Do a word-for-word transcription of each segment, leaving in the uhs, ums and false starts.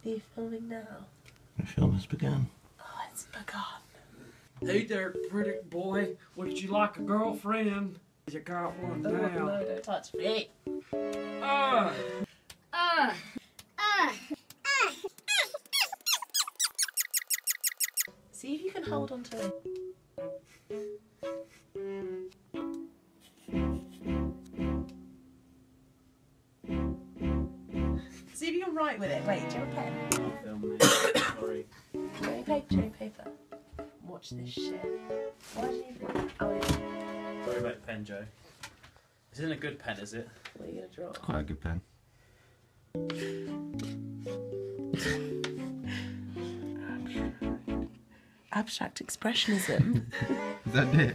Are you filming now? The film has begun. Oh, it's begun. Hey there, pretty boy. Would you like a girlfriend? You got one Oh, now. no, don't touch me. Ah! Ah! Ah! See if you can hold on to it. See if you're right with it. Wait, do you have a pen? Film me. Sorry. Do you have any paper? Do you have any paper? Watch this shit. Why did you bring that? Oh, yeah. Sorry about the pen, Joe. This isn't a good pen, is it? What are you going to draw? Quite a good pen. Abstract expressionism. Is that dick?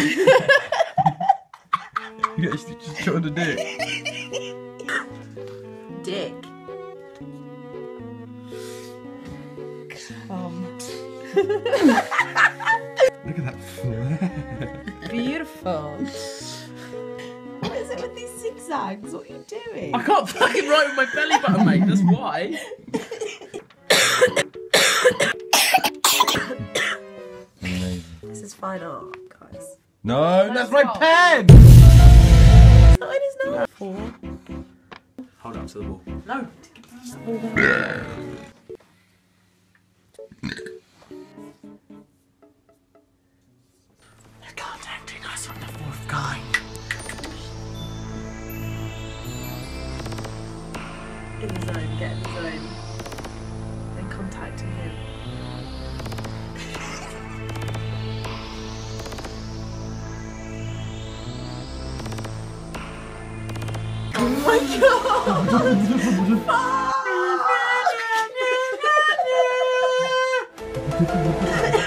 You actually just showed a dick. Dick. Come. Look at that flare. Beautiful. What is it with these zigzags? What are you doing? I can't fucking write with my belly button, mate. That's why. This is fine art, guys. No, that's my pen! No, it is not. Four. Hold up to the wall. No. They're contacting us from the fourth kind. In the zone, get in the zone. Then contacting him. Oh my god!